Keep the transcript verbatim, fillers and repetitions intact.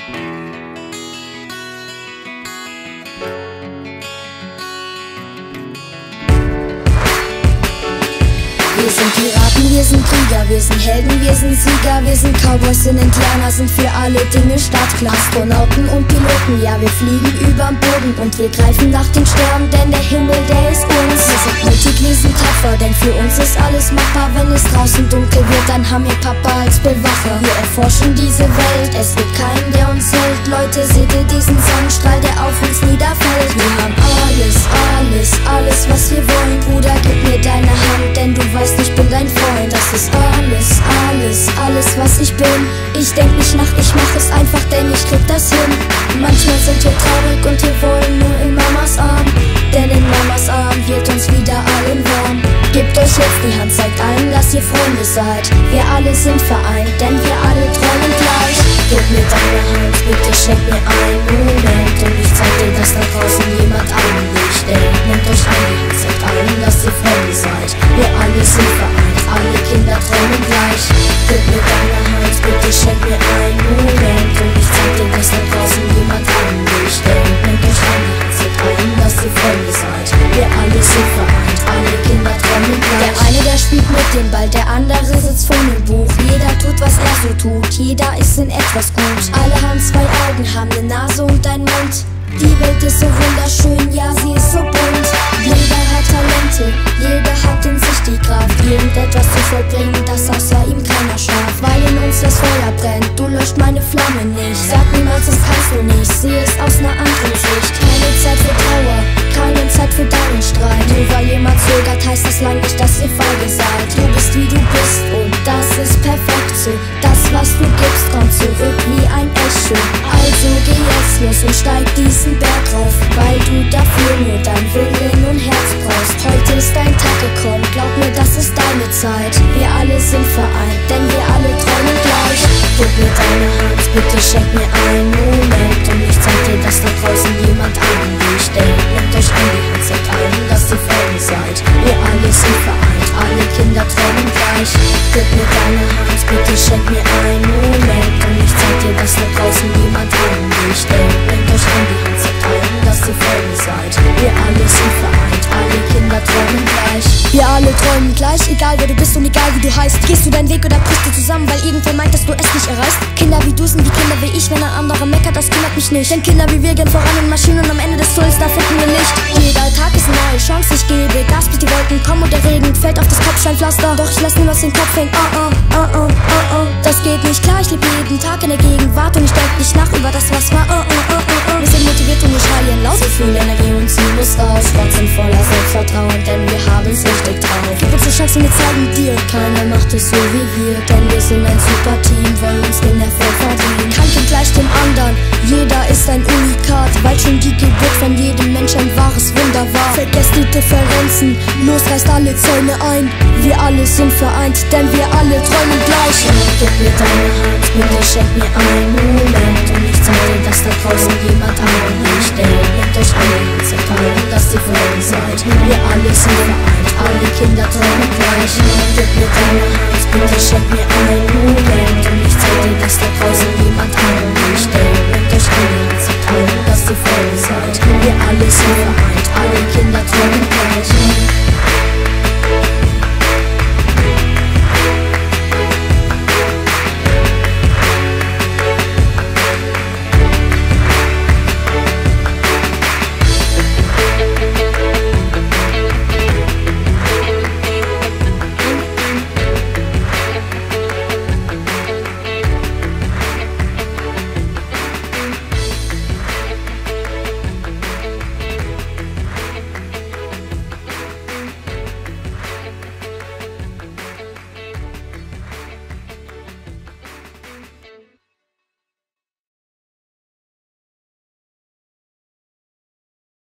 Wir sind Piraten, wir sind Krieger, wir sind Helden, wir sind Sieger, wir sind Cowboys, sind Indianer, sind für alle Dinge startklar. Astronauten und Piloten, ja wir fliegen überm Boden und wir greifen nach den Sternen, denn der Himmel, der ist uns. Wir sind mutig, wir sind tapfer, denn für uns ist alles machbar. Wenn es draußen dunkel wird, dann haben wir Papa als Bewacher. Wir erforschen diese Welt, es gibt keinen, der uns hält. Leute, seht ihr diesen Sonnenstrahl, der auf uns niederfällt? Wir haben alles, alles, alles, was wir wollen. Bruder, gib mir deine Hand, denn du weißt, ich bin dein Freund. Das ist alles, alles, alles, was ich bin. Ich denk nicht nach, ich mach es einfach, denn ich krieg das hin. Manchmal sind wir traurig und wir wollen nur in Mamas Arm, denn in Mamas Arm wird uns wieder allen warm. Gebt euch jetzt die Hand, zeigt allen, dass ihr Freunde seid. Wir alle sind vereint, denn wir alle träumen gleich. Gib mir deine Hand, bitte schenk mir einen Moment und ich zeig dir, dass da draußen jemand an mich denkt. Nehmt euch an die Hand, zeigt allen, dass ihr Freunde seid. Wir alle sind vereint, alle Kinder träumen gleich. Gib mir deine Hand, bitte schenk mir einen Moment und ich zeig dir, dass da draußen jemand an mich denkt. Nehmt euch an die Hand, zeigt allen, dass ihr Freunde seid. Wir alle sind vereint, alle Kinder träumen gleich. Der eine, der spielt mit dem Ball, der andere sitzt vor dem Buch. Jeder tut, was er so tut, jeder ist in etwas gut. Alle haben zwei Augen, haben eine Nase und einen Mund. Die Welt ist so wunderschön, ja sie ist so bunt. Jeder hat Talente, jeder hat in sich die Kraft, irgendetwas zu vollbringen, das außer ihm keiner schafft. Weil in uns das Feuer brennt, du löscht meine Flamme nicht. Sag niemals, das kannst du nicht, sehe es aus einer anderen Sicht. Keine Zeit für Trauer, keine Zeit für deinen Streit. Nur weil jemand zögert, heißt das lang nicht, dass ihr feige seid. Du bist wie du bist und das ist perfekt so. Das, was du gibst, kommt zurück wie ein Echo. Also geh jetzt los und steig diesen Berg rauf, weil du dafür nur dein Willen und Herz brauchst. Heute ist dein Tag gekommen, glaub mir, das ist deine Zeit. Wir alle sind vereint, denn wir alle träumen gleich. Gib mir deine Hand, bitte schenk mir einen Moment und ich zeig dir, dass da draußen jemand an dich denkt. Nehmt euch an die Hand, sagt allen, dass ihr Freunde seid. Wir alle sind vereint, alle Kinder träumen gleich. Gib mir deine Hand, bitte schenk mir einen Moment und ich zeig dir, dass da draußen jemand an dich denkt. Nehmt euch an die Hand, sagt allen, dass ihr Freunde seid. Wir alle sind vereint, alle Kinder träumen gleich. Wir alle träumen gleich, egal wer du bist und egal wie du heißt. Gehst du deinen Weg oder brichst du zusammen, weil irgendwer meint, dass du es nicht erreichst? Kinder wie du sind wie Kinder wie ich, wenn ein anderer meckert, das kümmert mich nicht. Denn Kinder wie wir gehen voran in Maschinen und am Ende des Tunnels, da finden wir Licht. Jeder Tag ist eine neue Chance, ich gebe Gas, bis die Wolken kommen und der Regen fällt auf das Kopfsteinpflaster. Doch ich lass niemals den Kopf hängen, oh oh, oh oh, oh oh. Das geht nicht klar, ich lebe jeden Tag in der Gegenwart und ich denk nicht nach über das, was war, oh oh, oh oh, oh. Wir sind motiviert und wir schreien laut, so viel Energie und sie muss raus. Gott sind voller Selbstvertrauen, denn wir haben's richtig drauf. Gib uns eine Chance und wir zeigen dir, keiner macht es so wie wir, denn wir sind ein super Team, wollen uns den Erfolg verdienen. Kein Kind gleich dem anderen, jeder ist ein Unikat, weil schon die Geburt von jedem Mensch ein wahres Wunder war. Vergesst die Differenzen, los reißt alle Zäune ein. Wir alle sind vereint, denn wir alle träumen gleich. Gib mir deine Hand, bitte schenk mir einen Moment und ich zeig dir, dass da draußen jemand an mich denkt. Nehmt euch an die Hand, sagt allen, dass ihr Freunde seid. Wir alle sind vereint, alle Kinder träumen gleich. Gib mir deine Hand, bitte schenk mir einen Moment und ich zeig dir, dass da draußen jemand an mich